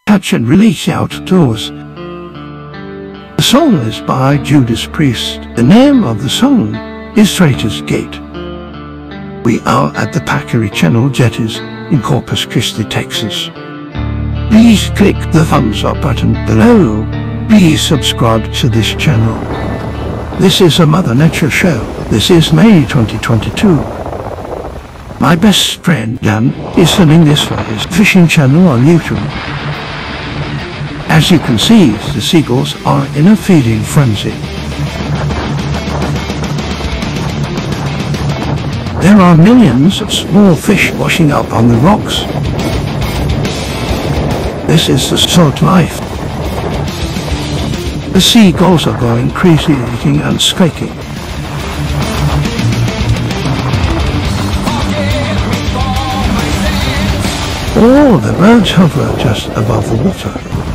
catch and release outdoors. The song is by Judas Priest. The name of the song is Traitor's Gate. We are at the Packery Channel, Jetties, in Corpus Christi, Texas. Please click the thumbs up button below. Please subscribe to this channel. This is a Mother Nature show. This is May 2022. My best friend Dan is filming this for his fishing channel on YouTube. As you can see, the seagulls are in a feeding frenzy. There are millions of small fish washing up on the rocks. This is the salt life. The seagulls are going crazy, eating and squeaking. All the birds hover just above the water.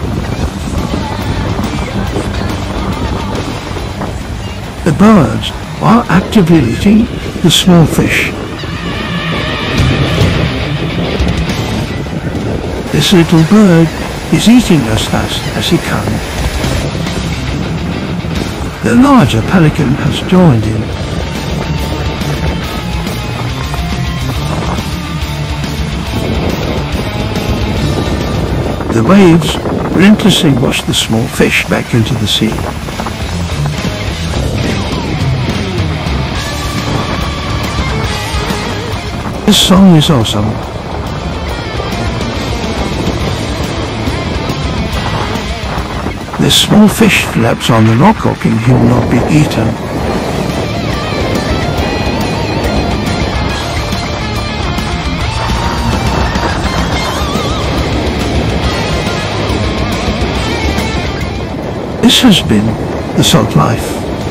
The birds are actively eating the small fish. This little bird is eating as fast as he can. The larger pelican has joined in. The waves relentlessly wash the small fish back into the sea. This song is awesome. This small fish flaps on the rock, hoping he will not be eaten. This has been the Salt Life.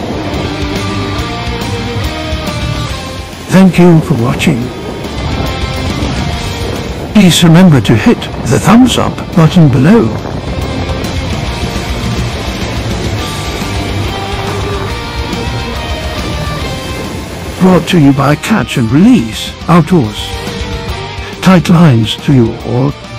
Thank you for watching. Please remember to hit the thumbs up button below. Brought to you by Catch and Release Outdoors. Tight lines to you all.